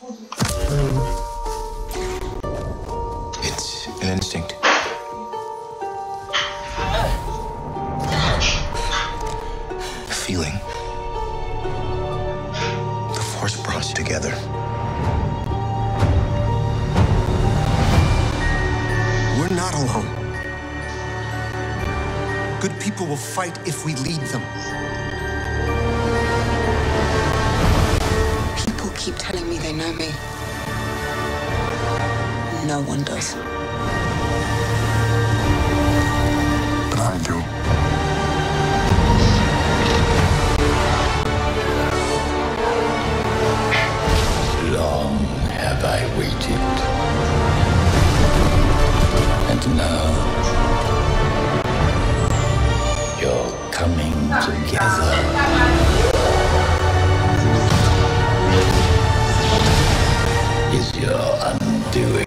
It's an instinct. A feeling. The Force brought us together. We're not alone. Good people will fight if we lead them. People keep telling me they know me. No one does. But I do. Long have I waited. And now you're coming together. Is your undoing.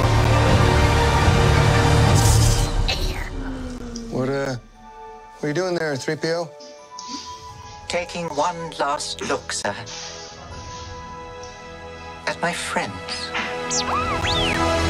What are you doing there, 3PO? Taking one last look, sir. At my friends.